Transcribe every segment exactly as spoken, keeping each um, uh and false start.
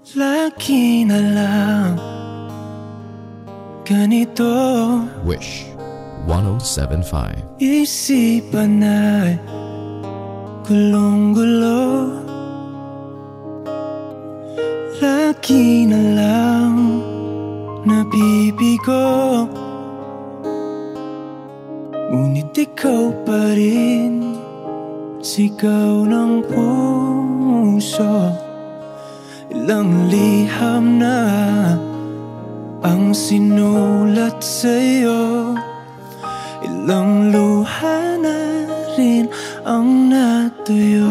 Lagi na lang ganito. Wish one oh seven point five. Isipan ay gulong-gulo. Lagi na lang nabibigo, ngunit ikaw pa rin, sigaw ng puso. Ilang liham na ang sinulat sa'yo, ilang luha na rin ang natuyo.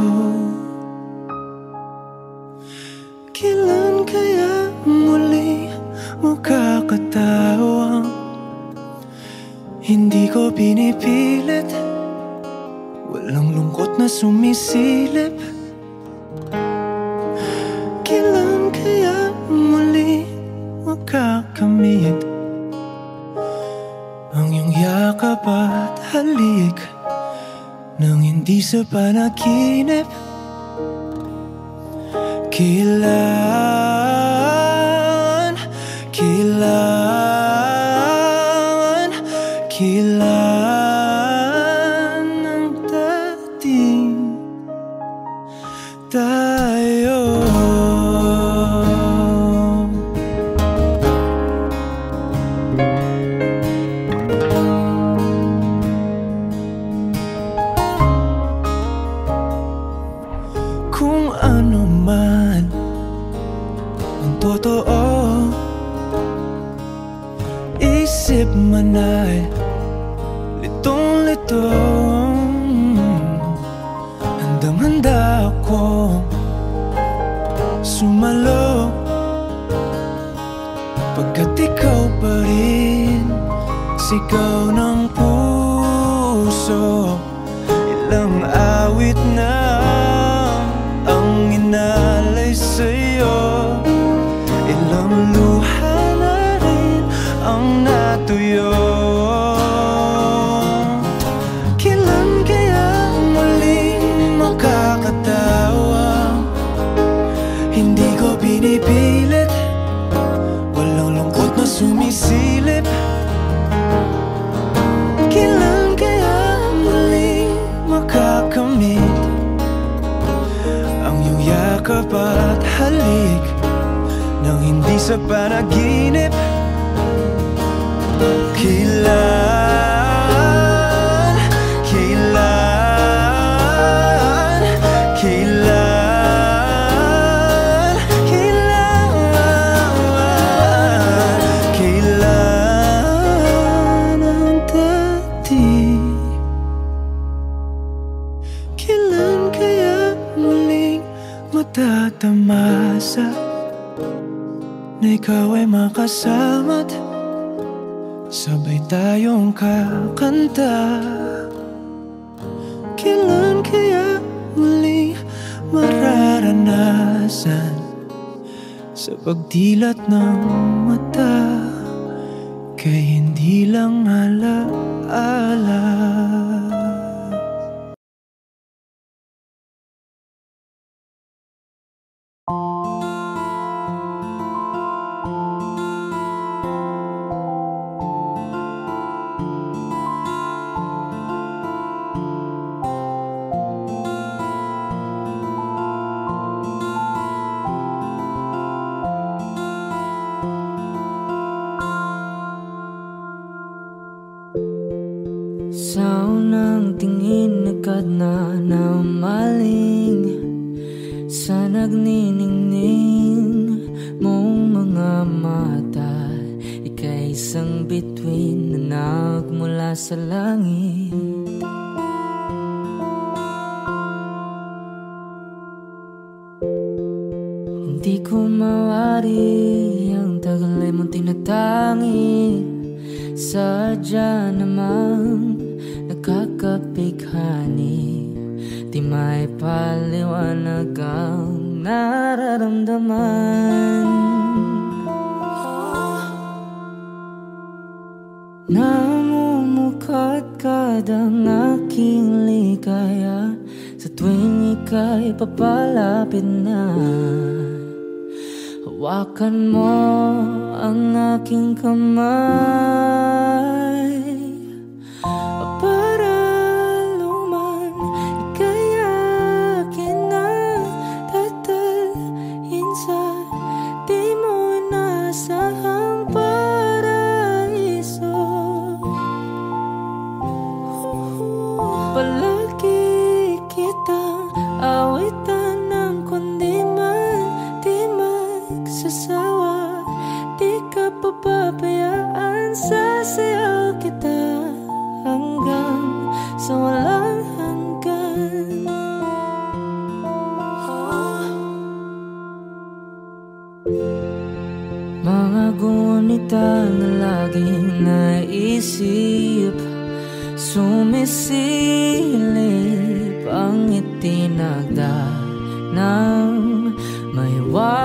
Kailan kaya muli makakatawang hindi ko pinipilit, walang lungkot na sumisilip? Kailan kaya muli makakamit ang iyong yakap at halik nang hindi sa panaginip? Kailan, kailan, kailan ang dating tayo? Kung ano man ang totoo, isip man ay litong-lito. Handang-handa akong sumalo, pagkat ikaw pa rin, sigaw ng puso. Ilang awit na ang inalay sa'yo, ilang luha na rin ang natuyo. Kailan kaya muling makakatawa? Hindi ko pinipilit, walang lungkot na sumisilip. Kailan kaya muling makakamit ang iyong yakap at halik nang hindi sa panaginip? Kailan, kailan, kailan, kailan, kailan ang dating? Kailan kaya muling matatamasa na ikaw ay makasama't sabay tayong kakanta? Kailan kaya muli mararanasan sa pagdilat ng mata kay hindi lang alaala? Sa unang tingin agad na namaling sa nagniningning mong mga mata. Ika'y isang bituin na nagmula sa langit. Hindi ko mawari ang tagal ay mong tinatangi. Sadya namang nakakapighani, di may paliwanag ang nararamdaman. Namumukadkad ang aking ligaya sa tuwing ika'y papalapit na. Hawakan mo ang aking kamay para luman ikayakin na tatalhin sa di mo nasahang paraiso. Palagi kitang awitan ng kundi man di magsasawa, di ka papabayaan, sasayaw kita hanggang sa walang hanggan. Mga gunita na laging naisip, sumisilip ang itinagda ng may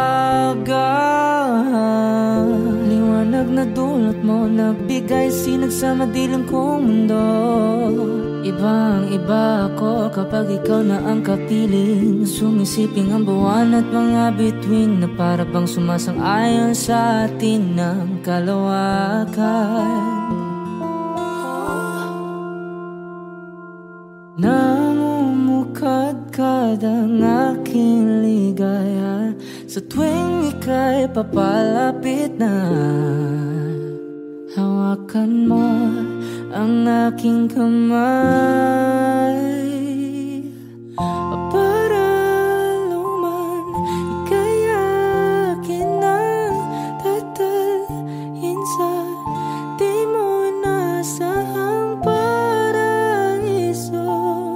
wagang liwanag na dulot mo, nagbigay sinag sa madilim kong mundo. Ibang iba ako kapag ikaw na ang kapiling, sumisiping ang buwan at mga bituin na para bang sumasang-ayon sa atin ng kalawakan. Namumukadkad ang aking ligaya sa tuwing ika'y papalapit na. Hawakan mo ang aking kamay para luman ikayakin na tatalhin sa di mo nasahang paraiso.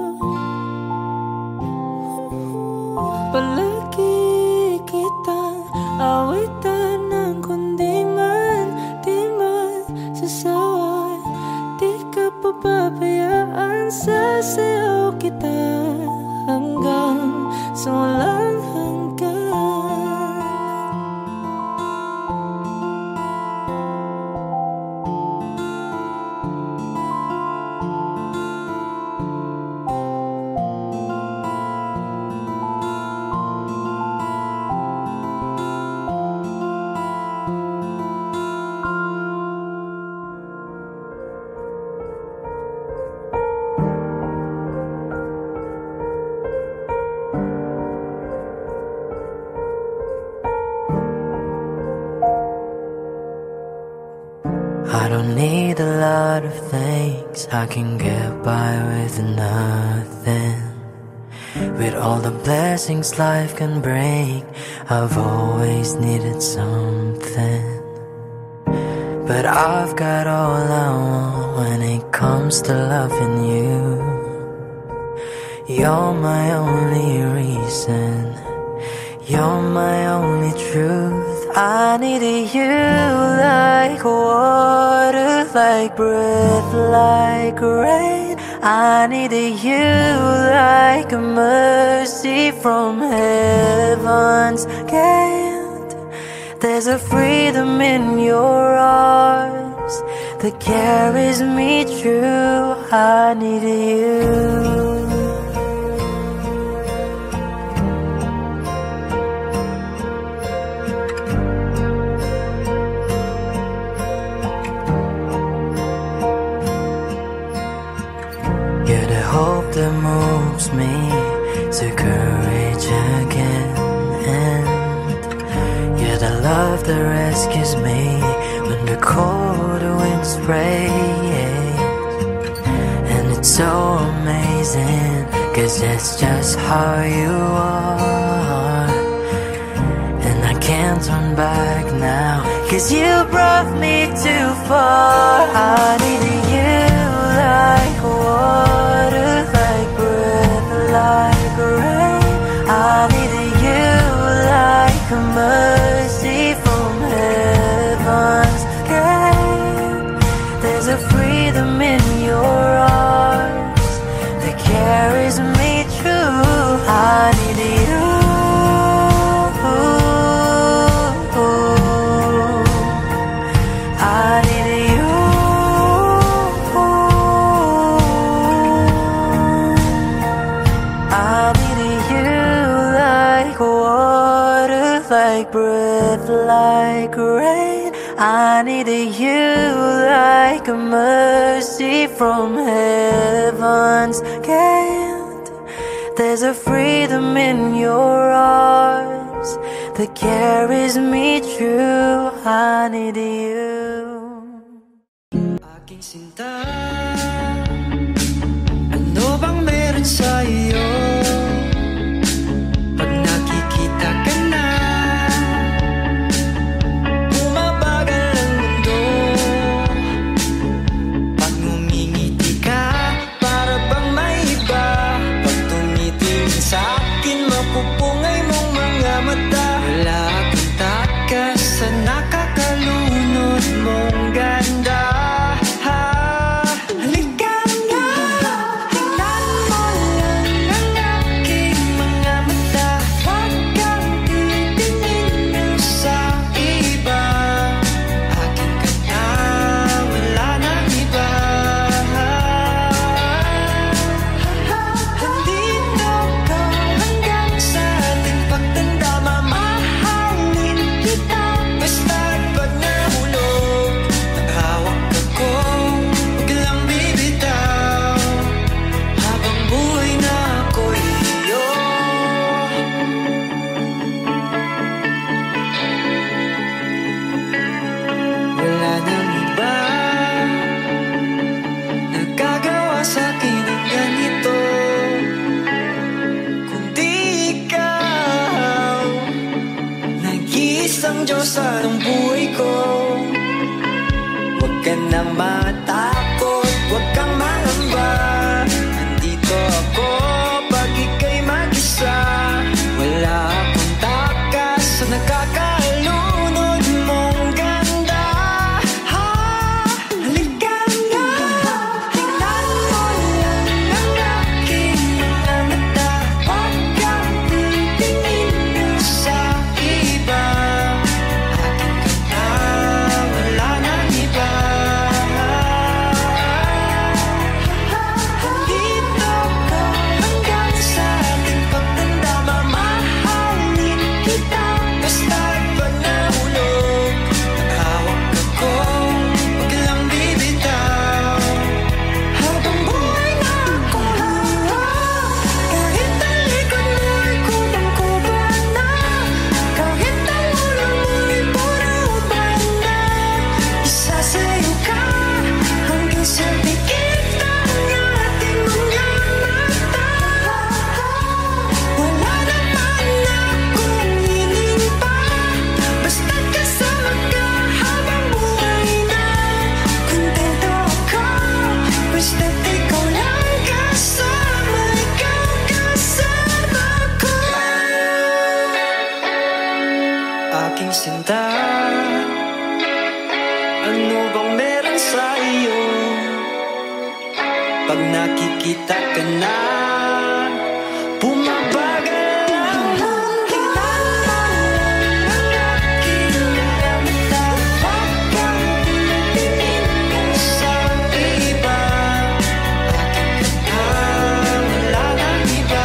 Palagi kitang awitan ng kundi man di magsasawa, di ka papabayaan, sasayaw kita hanggang sa walang hanggan. I don't need a lot of things, I can get by with nothing. With all the blessings life can bring, I've always needed something. But I've got all I want when it comes to loving you. You're my only reason, you're my only truth. I needed you like water, like breath, like rain. I needed you like a mercy from heaven's gate. There's a freedom in your arms that carries me through. I needed you. You're the hope that moves me to courage again, and you're the love that rescues me when the cold winds rain. And it's so amazing, cause that's just how you are. And I can't turn back now, cause you brought me too far. I needed you like water, like breath, like rain. I needed you like a mercy from heaven's gate. There's a freedom in your arms that carries me through. I needed you. I needed you. like breath, like rain. I needed you like a mercy from heaven's gate. There's a freedom in your arms that carries me through. I need you. Aking sinta, ano bang meron sa iyo? Pag nakikita ka na, bumabagal ang mundo. Pag ngumingiti ka, para bang may iba. Pag tumitingin sa akin, mapupungay mong mga mata. Wala akong takas sa nakakalunod mong ganda. Ang buhay ko, huwag ka nang matakot, huwag kang mangamba. Nandito ako pag ika'y mag-isa. Wala akong takas sa nakakalunod mong ganda. Ha, halika na, tingnan mo lang ang aking mga mata. Huwag kang titingin sa iba. Aking sinta, ano bang meron sa iyo? Pag nakikita ka na, bumabagal ang mundo. Ang aking mga mata, huwag kang titingin sa iba. Aking kanta, wala nang iba.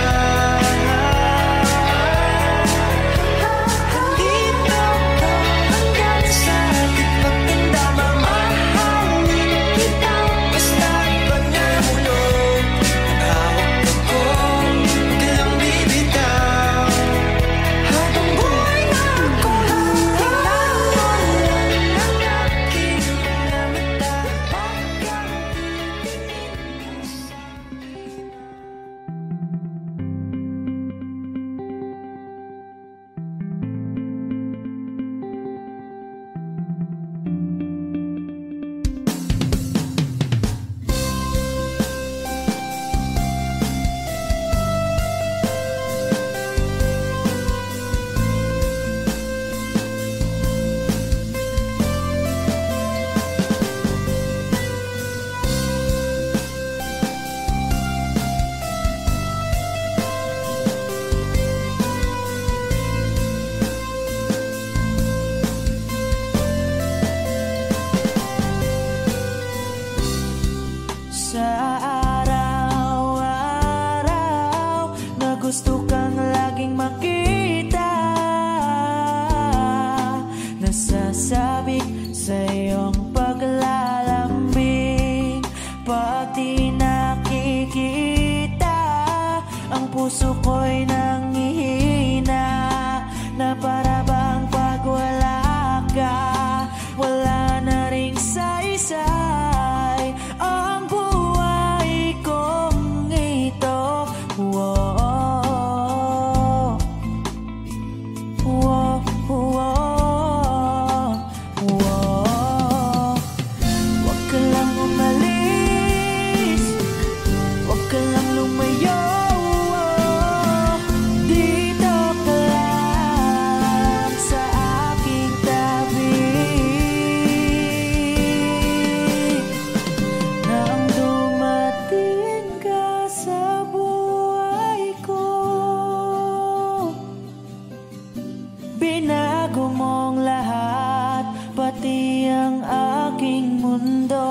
mong lahat, pati ang aking mundo.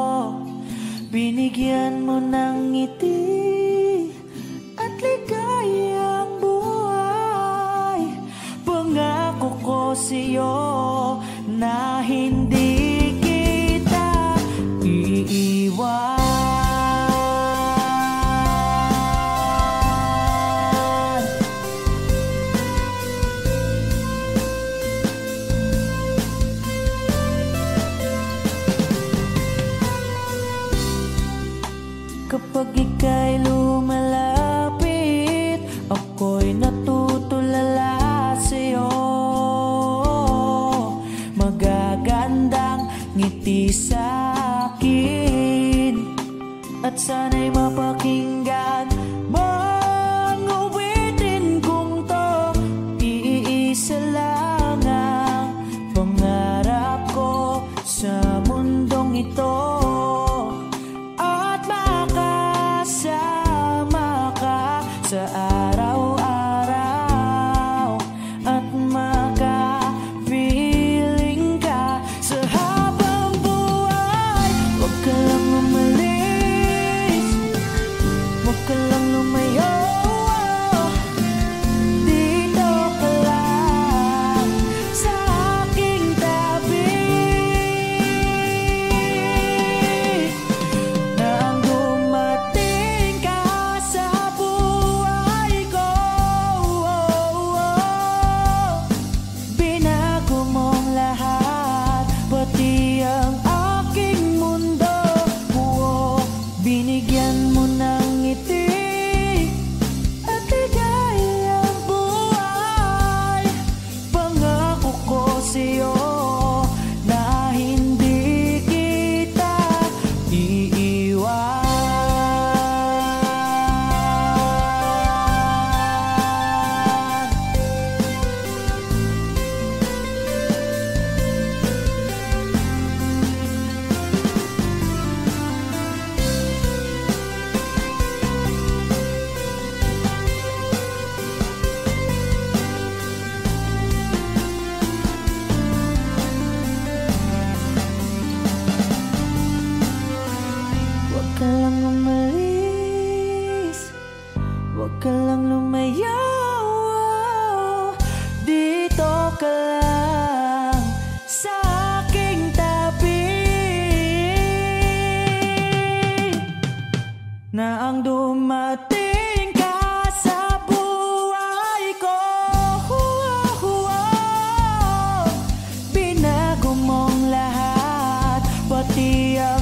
Binigyan mo ng ngiti at ligayang buhay. Pangako ko sa'yo na hindi kita iiwan. Kapag ika'y lumalapit, ako'y natutulala sa'yo. Magagandang ngiti sa'kin at sana'y mapakinggan mang awitin kong to. Iisa lang ang pangarap ko sa mundong ito, sa araw-araw at makapiling ka sa habang buhay. Huwag ka lang umalis, huwag ka lang lumayo, dito ka lang sa aking tabi. Nang dumating ka sa pati ang aking mundo, oh, binigyan mo ng ngiti at ligayang buhay. Pangako ko sa'yo na hindi kita iiwan. Huwag ka lang umalis, huwag ka lang lumayo, dito ka lang sa aking tabi. Na ang dumating ka sa buhay ko, binago mong lahat, pati ang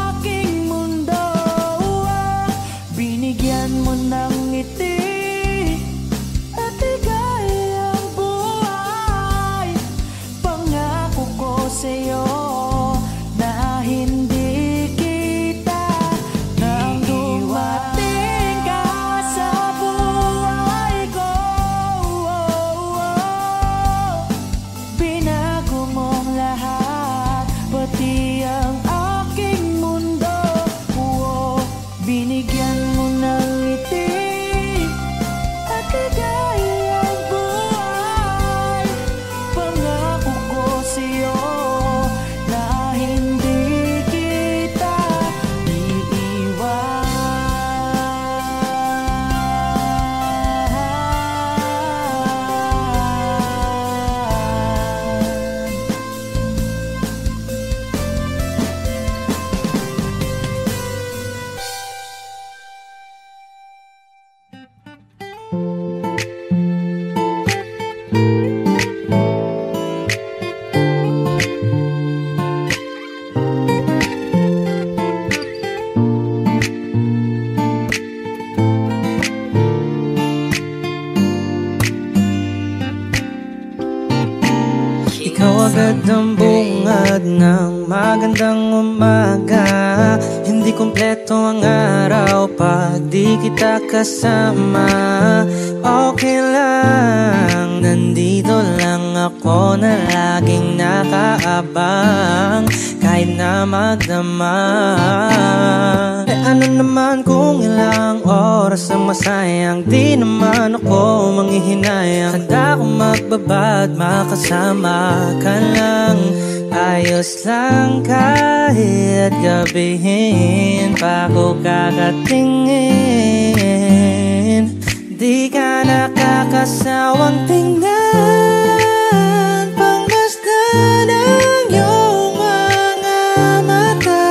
binigyan mo ng ngiti at ligayang buhay. Pangako ko sa'yo na hindi kita nang dumating ka sa buhay ko. Binago mong lahat, pati ang aking mundo. Binigyan mo ng ngiti at ligayang buhay. Pangako ko sa'yo na hindi kita iiwan. Ikaw agad ang bungad ng magandang umaga. Hindi kumpleto ang araw pag di kita kasama. Okay lang, nandito lang ako na laging nakaabang kahit na magdama. Eh ano naman kung ilang oras ang masayang, di naman ako manghihinayang. Handa ko magbabad, makasama ka lang. Ayos lang kahit gabihin pa ko kakatingin. Di ka nakakasawang tingnan, pangmasdan ang iyong mga mata.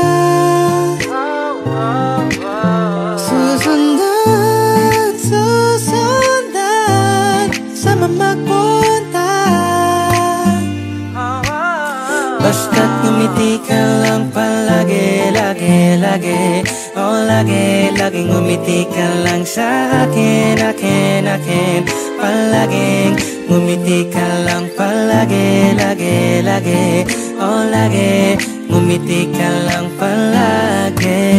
Susundan, susundan sa mamagpunta. Basta't ngumiti ka lang palagi, lagi, lagi. Oh, lagi, laging ngumiti ka lang sa akin, akin, akin. Palaging ngumiti ka lang palagi, lagi, lagi. Oh, lagi, ngumiti ka lang palagi.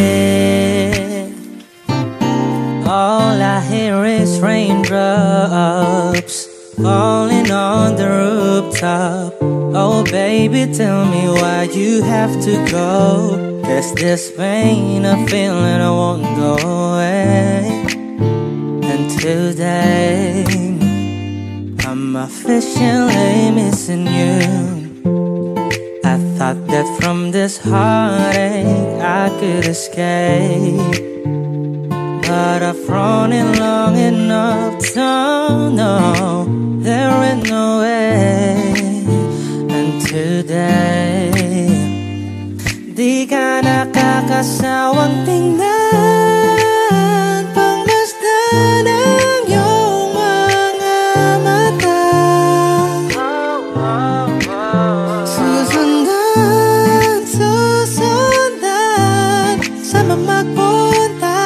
All I hear is raindrops falling on the rooftop. Oh baby, tell me why you have to go. There's this pain, a feeling I won't go away. And today I'm officially missing you. I thought that from this heartache I could escape, but I've run it long enough to know there ain't no way. And today, di ka nakakasawang tingnan, pangmasdan ang iyong mga mata. Susundan, susundan sa mamagpunta.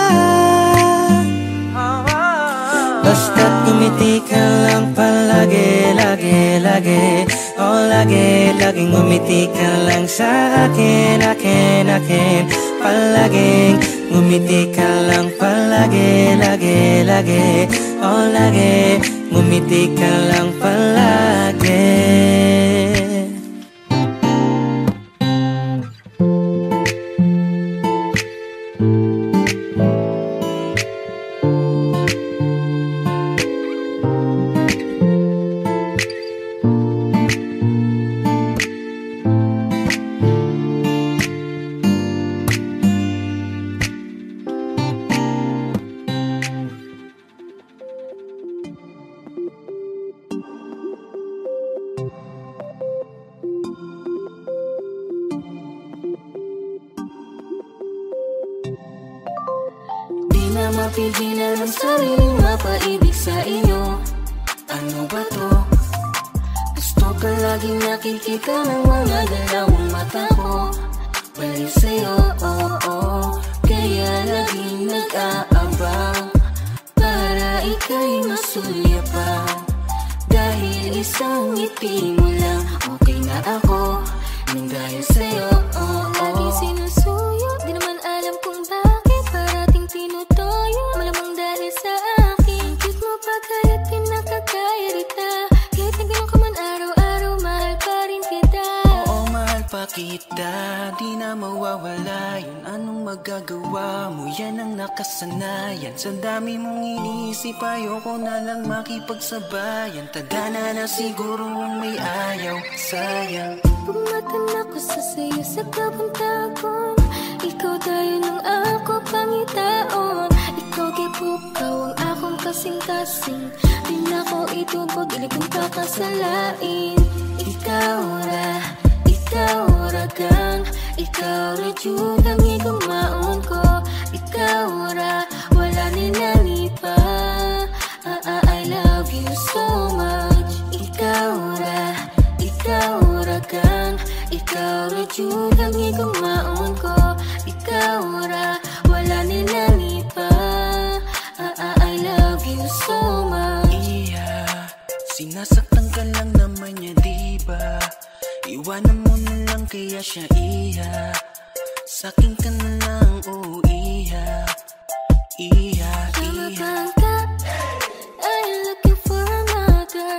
Basta't ngumiti ka lang palagi, lagi, lagi. Oh, lagi, laging ngumiti ka lang sa akin, akin, akin. Palaging ngumiti ka lang palagi, lagi, lagi. Oh, lagi, ngumiti ka lang palagi. Mapigilan ang sariling mapaibig sa inyo. Ano ba to? Gusto ka laging nakikita ng mga dalawang mata ko. Balik sa'yo, oh, oh. Kaya laging nag-aabang para ika'y masulyapan. Dahil isang ngiti mo lang, okay na ako. Nang dahil sa'yo, oh, oh. Lagi sinusuyo, di naman alam kung bakit parating tinutoyo. Malamang dahil sa akin, ang cute mo pa kaya't pinakakairita. Kahit na ganun ka man araw-araw, mahal pa rin kita. Oo, mahal pa kita, di na mawawala yun. Anong magagawa mo, yan ang nakasanayan. Sa dami mong inisip, ayoko na lang makipagsabayan. Tadhana na siguro ang may ayaw, sayang. Pumatan ako sa sayo sa kabuntagon. Ikaw tayo nung ako pangitaon. Ikaw kipukaw ang akong kasing-kasing. Di na ko itubog, ilig kong kakasalain. Ikaw ra, ikaw ra gang. Ikaw ra jud ang igumaon ko. Ikaw ra, wala nilang iba. ah, ah, I love you so much. Ikaw ra, ikaw ra gang. Ikaw ra jud ang igumaon ko. Ikaw ra, wala nilang iba. ah, ah, I love you so much. Iya, sinasaktan ka lang naman niya, diba? Iwanan mo na lang kaya siya, iya. Sakin ka na lang, oh iya. Iya, Tama iya. bang ka? Are you looking for another?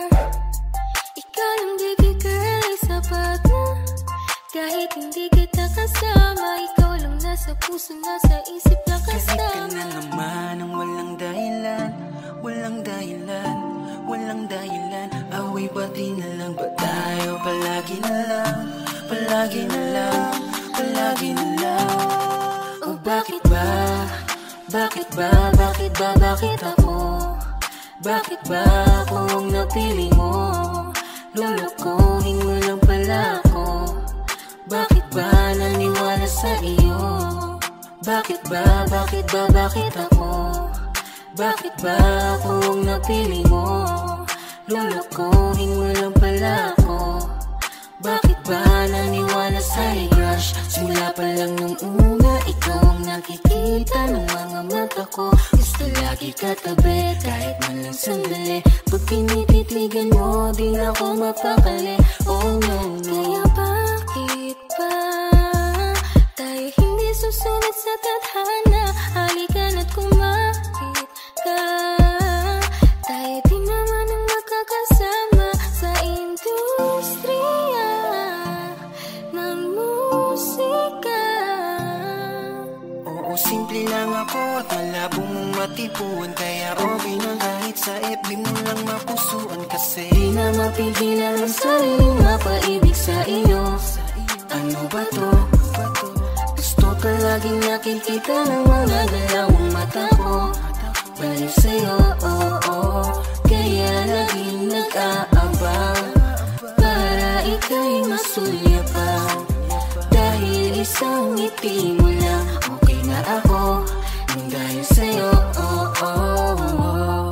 Ikaw lang baby girl ay sapat na. Kahit hindi kita kasama, ikaw lang nasa puso, nasa isip lang Kahit ka kasama. na naman ang walang dahilan, walang dahilan, walang dahilan. Away pati na lang ba tayo? Palagi na lang, palagi na lang, palagi na lang. O bakit ba? Bakit ba? Bakit ba? Bakit ako? Bakit ba ako ang napili mo? Lulukuhin mo lang pala ako. Bakit ba naniwala sa iyo? Bakit ba? Bakit ba? Bakit ako? Bakit ba ako ang napili mo? Lulukuhin mo lang pala ako. Bakit ba naniwala sa'yo, crush? Simula pa lang nung una, ikaw ang nakikita ng mga mata ko. Gusto lagi katabi, kahit man lang sandali. Pag pinititigan mo, di na ako mapakali. Oh no, no. Kaya bakit ba tayo hindi susunod sa tadhana? Halika na't kumapit ka. Tayo di naman ang makakasama sa industriya ng musika. Oo, simple lang ako at malabo mong matipuan. Kaya okay na kahit sa F B mo lang mapusuan. Kasi di na mapigilan ang sariling mapaibig sa iyo. Ano ba to? Gusto ka laging nakikita ng mga galawang mata ko. Balik sa'yo, oh, oh. Kaya laging nag-aabang para ika'y masuyapan. Dahil isang ngiti mo lang, okay na ako. Nang dahil sa'yo, oh, oh, oh.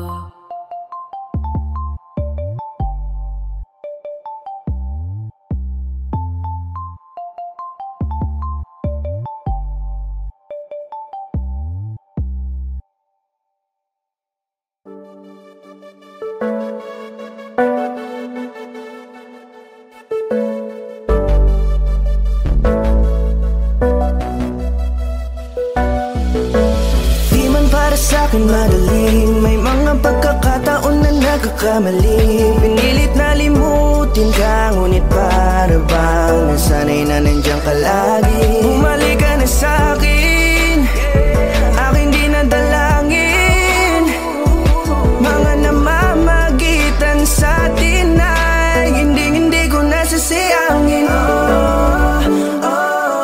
Sa'kin madaling may mga pagkakataon na nagkakamali. Pinilit na limutin ka, ngunit para bang nasanay na nandiyan ka lagi. Bumalik ka na sa'kin, aking dinadalangin. Mga namamagitan sa'tin ay hindi-hindi ko nasasayangin. Oh, oh.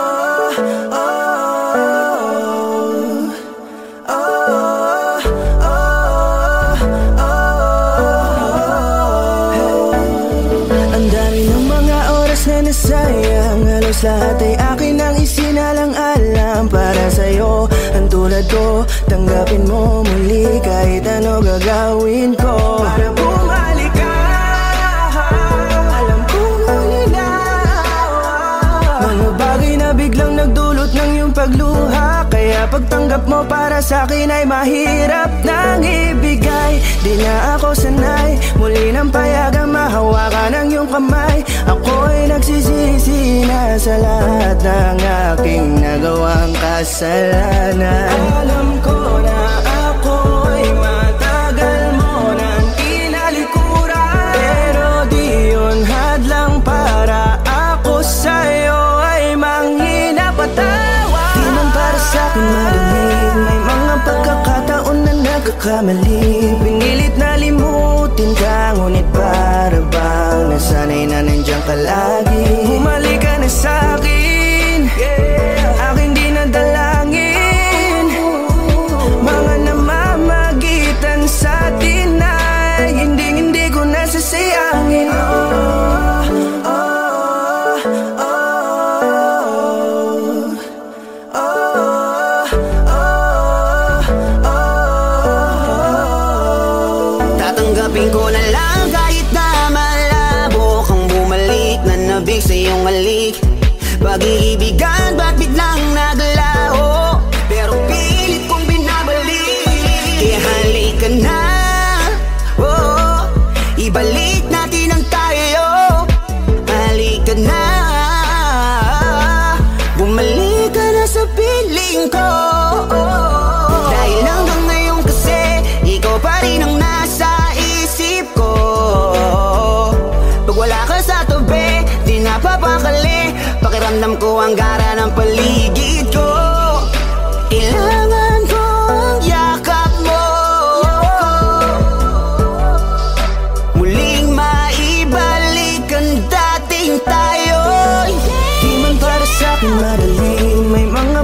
Sayang, halos lahat ay akin ang isinalang-alam para sa'yo. Ang tulad ko, tanggapin mo muli kahit ano gagawin ko. Para bumalik ka, alam kong nilinaw mga bagay na biglang nagdulot ng iyong pagluha. Kaya pagtanggap mo para sa'kin ay mahirap nang ibigay. Di na ako sanay, muli nang payagang mahawakan ang iyong kamay. Ako'y nagsisisi na sa lahat ng aking nagawang kasalanan. Alam ko na ako'y matagal mo nang kinalikuran, pero di yun hadlang para ako sa'yo ay manghina patawa. Di man para sa'kin madaling, may mga pagkakataon na nagkakamali. Pinilit na limutin ka, ngunit para bang nasanay na nandiyan ka lagi. Bumalik ka na sa'kin, aking dinadalangin. Mga namamagitan sa'tin ay hindi-hindi ko nasasayangin. Oh, oh, oh, oh, oh, oh. Tatanggapin ko na lang kahit na malabo kang bumalik na nabig sa iyong halik. Pag-iibigan ba't biglang naglaho, pero pilit kong binabalik. Kaya halika na, oh, ibalik natin ang tayo. Halika na, bumalik ka na sa piling ko. Dahil hanggang ngayon kasi ikaw pa rin ang nasa isip ko. Pag wala ka sa tabi, di napapakali. Pakiramdam ko ang gara ng paligid ko. Kailangan ko ang yakap mo.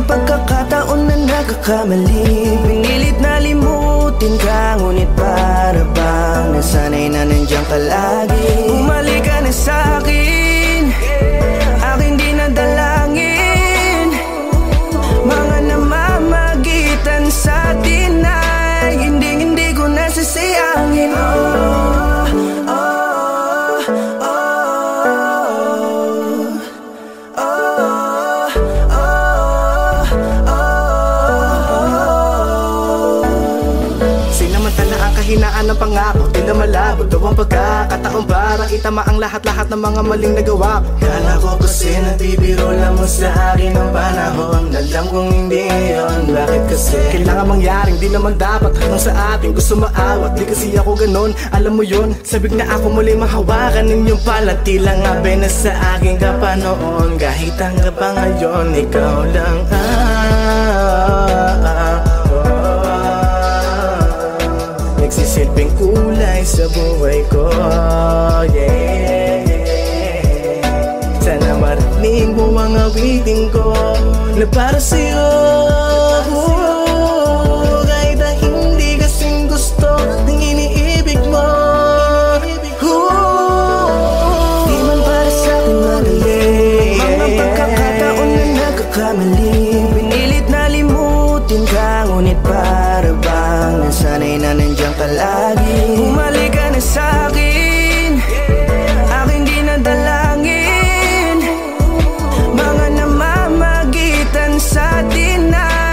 pagkakataon na nagkakamali, pinilit na limutin ka, ngunit para bang nasanay na nandiyan ka lagi. Bumalik ka na sa'kin, aking di nadalangin. Mga namamagitan sa atin ay hindi hindi ko nasasayangin. Oh, oh, oh, oh, oh. Sinamantala ang kahinaan ng pangako, di na malabo daw ang pagkakataon para itama ang lahat-lahat ng mga maling nagawa ko. Kala ko kasi nagbibiro lamang sa akin ang panahon, alam kong hindi yun. Bakit kasi kailangan mangyaring di naman dapat hanggang sa atin gusto maawat? Di kasi ako ganon, alam mo yun. Sabik na ako muli mahawakan ninyong pala, tila nga na sa akin ka pa noon. Kahit hanggang pa ngayon, ikaw lang ah, nagsisilbing kulay sa buhay ko, yeah. Sana marinig mo ang awitin ko na para sa'yo, kahit na hindi kasing gusto ng iniibig mo. Di man para sa'kin madali, mga pagkakataon na nagkakamali, pinilit na limutin ka, ngunit para bang nasanay na nandiyan ka lagi. Bumalik ka na sa'kin, aking di nadalangin. Mga namamagitan sa atin na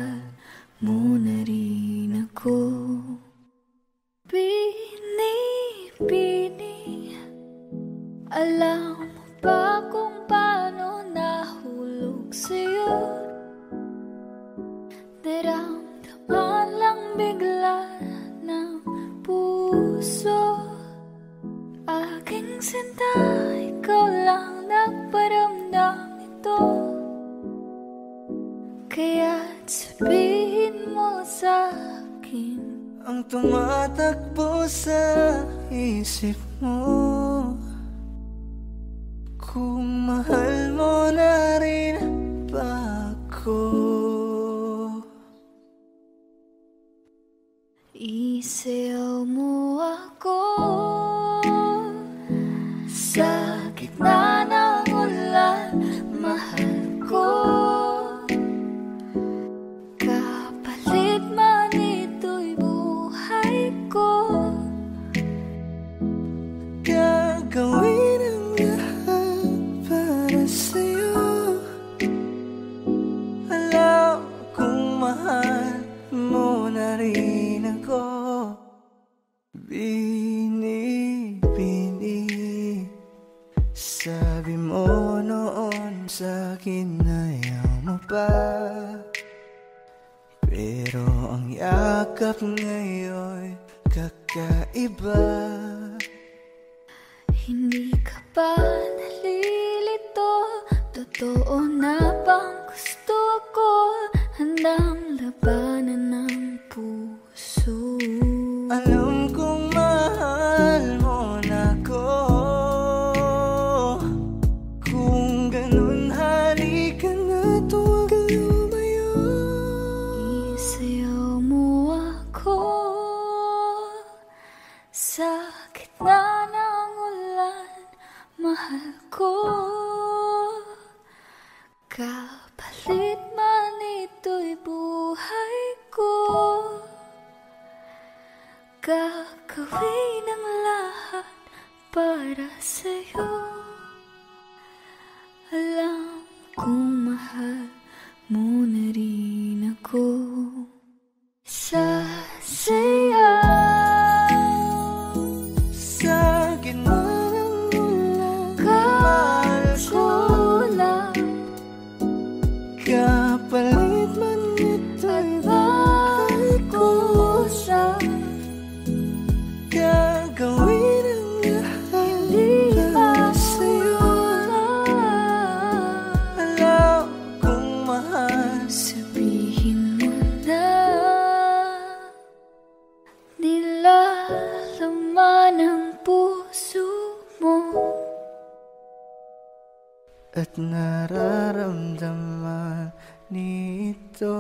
mahal mo na rin ako. Bini-bini, alam mo ba kung paano nahulog sa'yo? Naramdaman lang bigla ng puso. Aking sinta, ikaw lang nagparamdam ito. Kaya't sabihin mo sa'kin ang tumatakbo sa isip mo, kung mahal mo na rin ba ako? Isayaw mo ako sa gitna ng ulan, mahal ko. Kapalit man ito'y buhay ko. Gagawin ang lahat para sa'yo. Alam kong mahal mo na rin ako. Bini-bini, sabi mo noon sa'kin ayaw mo pa, pero ang yakap ngayon kakaiba. Hindi ka ba nalilito? Totoo na bang gusto ko? Handang labanan ng puso. Alam kong mahal mo na ko. Kung ganun, halika na, tuwag ka lumayo. Isayaw mo ako sa gitna ng ulan, mahal ko. Kapalit man ito'y buhay ko. Gagawin ang lahat para sa'yo. Alam kong mahal mo na rin ako. Sasayaw Sa gitna ng ulan, mahal ko lang. kapalit man ito'y Mahal ko siya. gagawin ang lahat Di para sa'yo. mawala. Alam kong mahal. Sabihin mo na nilalaman ang puso mo At nararamdaman nito.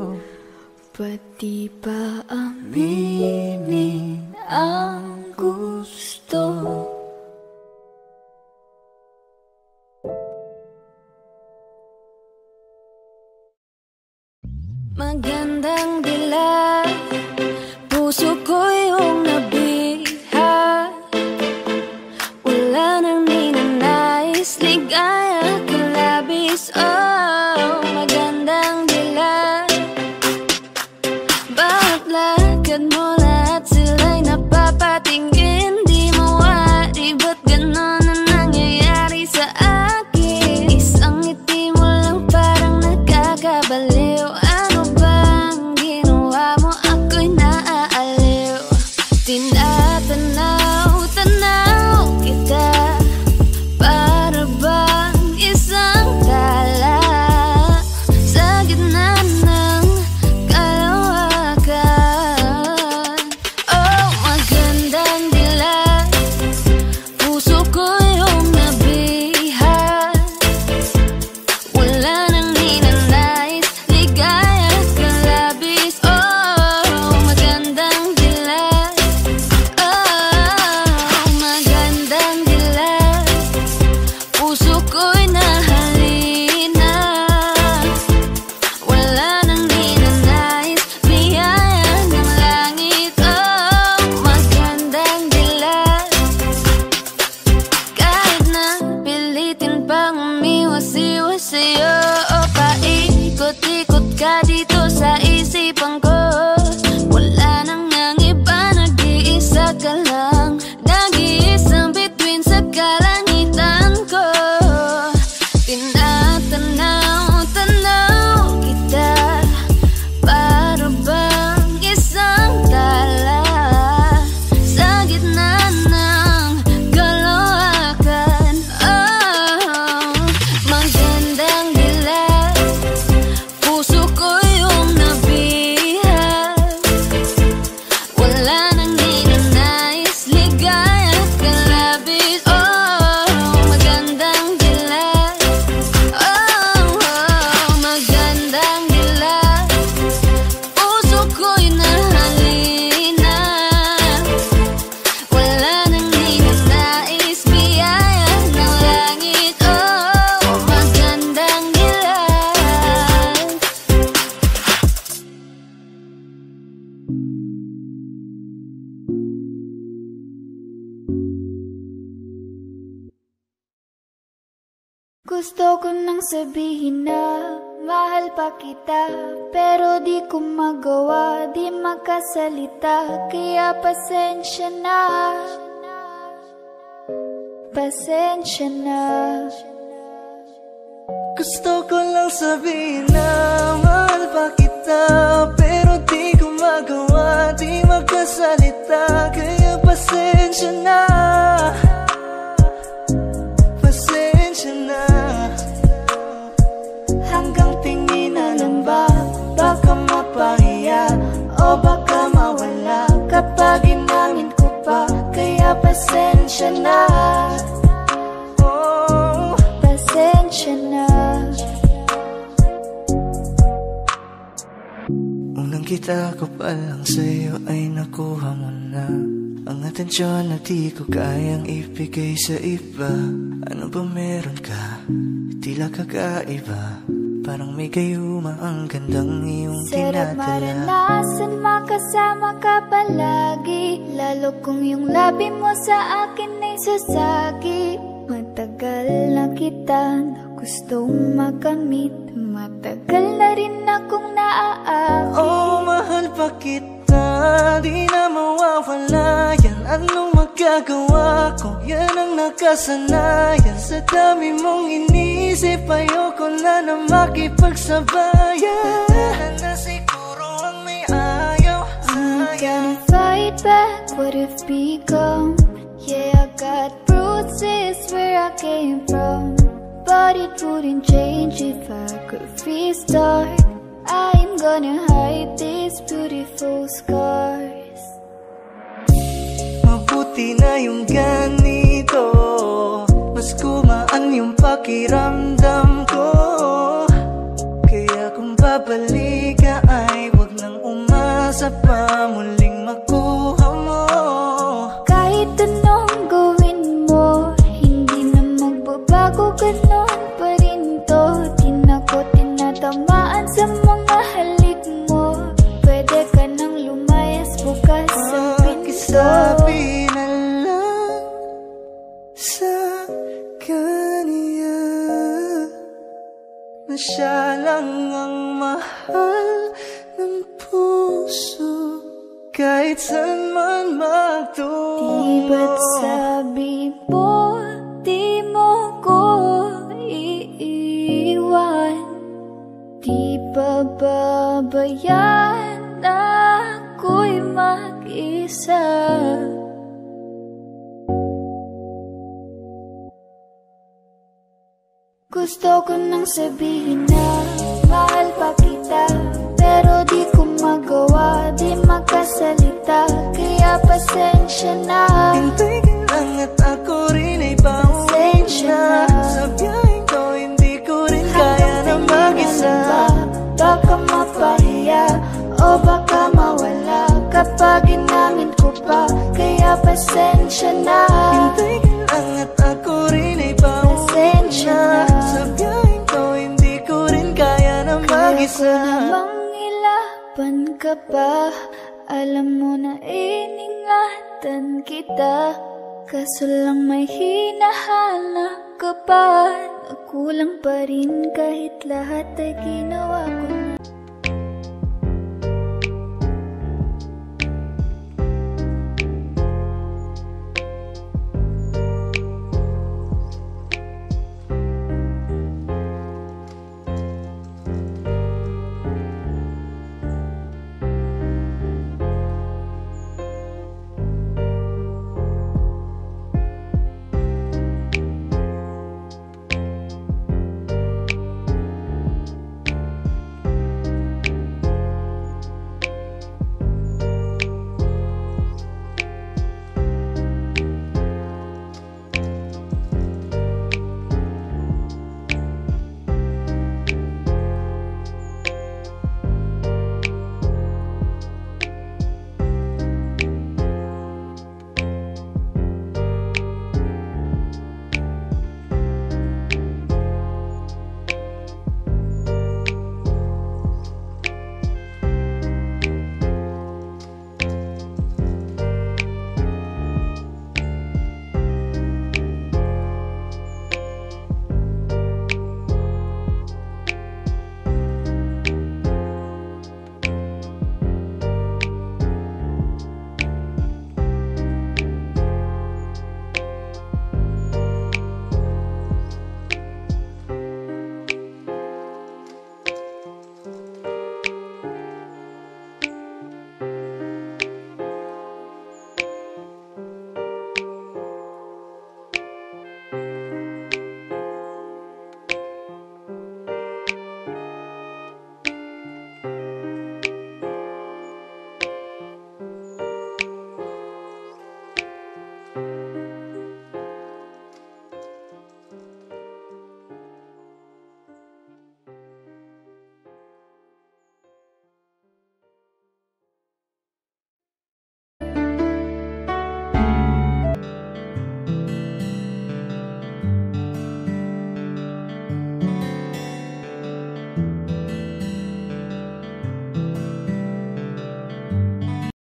pati ba aminin ang gusto? Magandang dilag, puso ko yung nabiha. Wala nang ninanais, ligaya ka labis. Oh, magandang dilag, bawat lakad mo lahat sila'y napapatingin. Di mawari, ba't ganon ang nangyayari sa akin? Isang ngiti mo lang parang nakakabaliw. Ano bang ginawa mo Gusto ko nang sabihin na mahal pa kita, pero di ko magawa, di makasalita. Kaya pasensya na, pasensya na. Gusto ko lang sabihin na mahal pa kita, pero di ko magawa, di makasalita. Kaya pasensya na, pasensya na. Hanggang tingin na lang ba, baka mapahiya o baka mawala kapag inamin ko pa. Kaya pasensya na, oh, pasensya na. Unang kita ko pa lang sa'yo ay nakuha mo na ang atensyon na di ko kayang ibigay sa iba. Ano ba meron ka? Tila kakaiba, parang may gayuma ang gandang iyong Sarap tinatala. maranasan, makasama ka palagi, lalo kung yung labi mo sa akin ay sasagi. Matagal na kita na gustong makamit, matagal na rin akong naaakit. Oh, mahal pa kita, di na mawawala yan. Anong magagawa ko? Yan ang nakasanayan. Sa dami mong inisip, ayoko na na makipagsabayan. Dahil na siguro ang may ayaw. I'm gonna fight back what if become. Yeah, I got bruises where I came from, but it wouldn't change if I could restart. I'm gonna hide these beautiful scars. Mabuti na yung ganito, mas gumaan yung pakiramdam ko. Kaya kung babalik ka ay wag nang umasa pa muling makuha mo. Kahit anong gawin mo, hindi na magbabago, ganon pa rin to. Di na ko tinatamaan sa mga halik mo. Pwede ka nang lumayas, bukas ang pinto. Pakisabi na lang sa kanya na siya lang ang mahal ng puso, kahit saan man magtungo. Di ba't sabi mo, di mo ko iiwan? Di ba babayaan na ako'y mag-isa? Gusto ko nang sabihin na mahal pa kita, pero di ko magawa, di makasalita. Kaya pasensya na, Hintay ka lang at ako rin ay pauwi pasensya na. na. Sa biyaheng to hindi ko rin kaya na mag-isa. Baka mapahiya o baka mawala kapag inamin ko pa. Kaya pasensya na, Hintay ka lang at ako rin ay pauwi pasensya na. na. Sa biyaheng to hindi ko rin kaya na Kaya ko mag-isa. namang ilaban ka pa, alam mo na iningatan kita. Kaso lang may hinahanap ka pa, na kulang pa rin kahit lahat ay ginawa ko na.